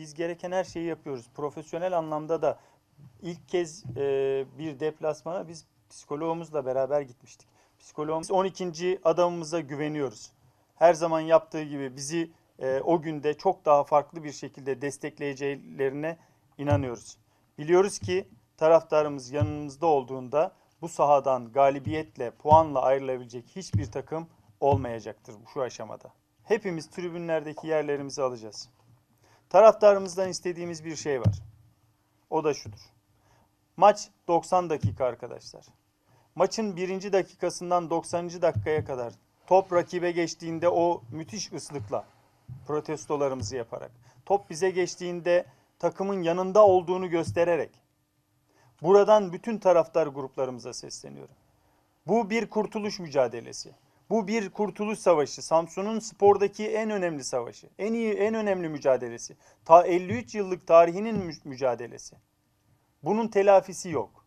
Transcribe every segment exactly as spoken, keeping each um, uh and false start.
Biz gereken her şeyi yapıyoruz. Profesyonel anlamda da ilk kez e, bir deplasmana biz psikologumuzla beraber gitmiştik. Psikologumuz on ikinci adamımıza güveniyoruz. Her zaman yaptığı gibi bizi e, o günde çok daha farklı bir şekilde destekleyeceklerine inanıyoruz. Biliyoruz ki taraftarımız yanımızda olduğunda bu sahadan galibiyetle, puanla ayrılabilecek hiçbir takım olmayacaktır şu aşamada. Hepimiz tribünlerdeki yerlerimizi alacağız. Taraftarımızdan istediğimiz bir şey var. O da şudur. Maç doksan dakika arkadaşlar. Maçın birinci dakikasından doksanıncı dakikaya kadar top rakibe geçtiğinde o müthiş ıslıkla protestolarımızı yaparak, top bize geçtiğinde takımın yanında olduğunu göstererek, buradan bütün taraftar gruplarımıza sesleniyorum. Bu bir kurtuluş mücadelesi. Bu bir kurtuluş savaşı. Samsun'un spordaki en önemli savaşı. En iyi, en önemli mücadelesi. Ta elli üç yıllık tarihinin mücadelesi. Bunun telafisi yok.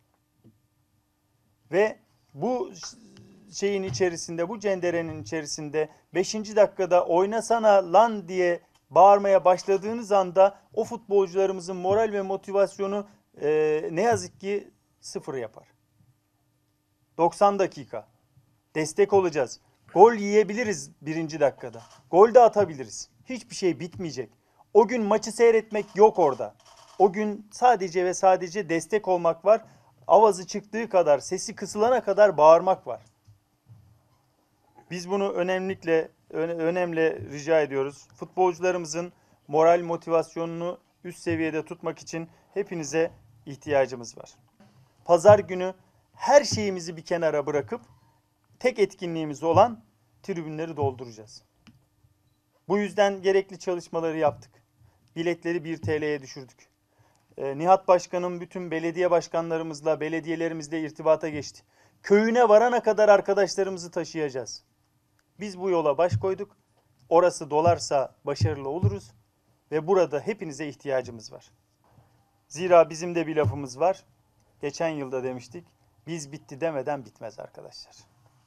Ve bu şeyin içerisinde, bu cenderenin içerisinde beşinci dakikada oynasana lan diye bağırmaya başladığınız anda o futbolcularımızın moral ve motivasyonu e, ne yazık ki sıfır yapar. doksan dakika. Destek olacağız. Gol yiyebiliriz birinci dakikada. Gol de atabiliriz. Hiçbir şey bitmeyecek. O gün maçı seyretmek yok orada. O gün sadece ve sadece destek olmak var. Avazı çıktığı kadar, sesi kısılana kadar bağırmak var. Biz bunu önemlilikle, önemli rica ediyoruz. Futbolcularımızın moral motivasyonunu üst seviyede tutmak için hepinize ihtiyacımız var. Pazar günü her şeyimizi bir kenara bırakıp tek etkinliğimiz olan tribünleri dolduracağız. Bu yüzden gerekli çalışmaları yaptık. Biletleri bir T L'ye düşürdük. Ee, Nihat Başkanım bütün belediye başkanlarımızla, belediyelerimizle irtibata geçti. Köyüne varana kadar arkadaşlarımızı taşıyacağız. Biz bu yola baş koyduk. Orası dolarsa başarılı oluruz ve burada hepinize ihtiyacımız var. Zira bizim de bir lafımız var. Geçen yılda demiştik. Biz bitti demeden bitmez arkadaşlar.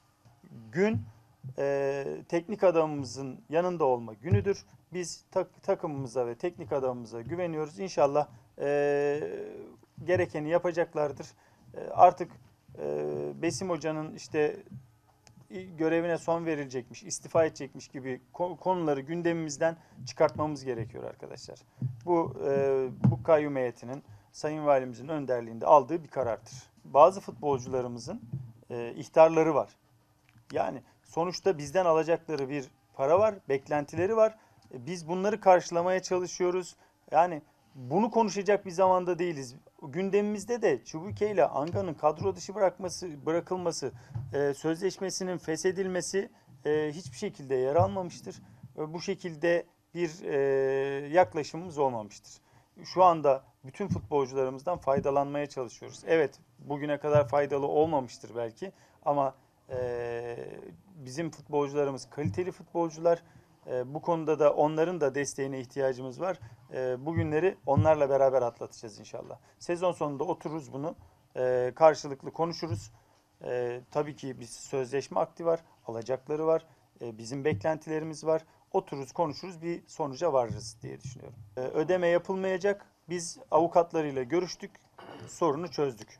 Gün e, teknik adamımızın yanında olma günüdür. Biz tak, takımımıza ve teknik adamımıza güveniyoruz. İnşallah e, gerekeni yapacaklardır. E, artık e, Besim Hoca'nın işte görevine son verilecekmiş, istifa edecekmiş gibi konuları gündemimizden çıkartmamız gerekiyor arkadaşlar. Bu e, bu kayyum heyetinin Sayın Valimizin önderliğinde aldığı bir karardır. Bazı futbolcularımızın e, ihtarları var. Yani sonuçta bizden alacakları bir para var, beklentileri var. E, biz bunları karşılamaya çalışıyoruz. Yani bunu konuşacak bir zamanda değiliz. Gündemimizde de Çubuke ile Anga'nın kadro dışı bırakması, bırakılması, e, sözleşmesinin feshedilmesi e, hiçbir şekilde yer almamıştır. E, bu şekilde bir e, yaklaşımımız olmamıştır. Şu anda bütün futbolcularımızdan faydalanmaya çalışıyoruz. Evet, bugüne kadar faydalı olmamıştır belki ama e, bizim futbolcularımız kaliteli futbolcular. E, bu konuda da onların da desteğine ihtiyacımız var. E, bugünleri onlarla beraber atlatacağız inşallah. Sezon sonunda otururuz bunu. E, karşılıklı konuşuruz. E, tabii ki bir sözleşme akdi var. Alacakları var. E, bizim beklentilerimiz var. Otururuz, konuşuruz, bir sonuca varırız diye düşünüyorum. E, ödeme yapılmayacak. Biz avukatlarıyla görüştük. Sorunu çözdük.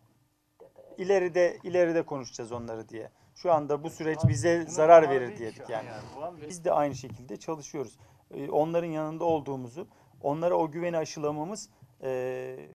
İleride ileride konuşacağız onları diye. Şu anda bu süreç bize zarar verir diyedik yani. Biz de aynı şekilde çalışıyoruz. Onların yanında olduğumuzu, onlara o güveni aşılamamız